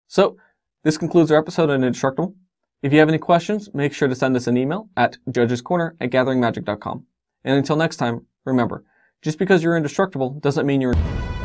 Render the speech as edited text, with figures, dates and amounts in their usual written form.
So, this concludes our episode on Indestructible. If you have any questions, make sure to send us an email at judgescorner@gatheringmagic.com. And until next time, remember, just because you're indestructible doesn't mean you're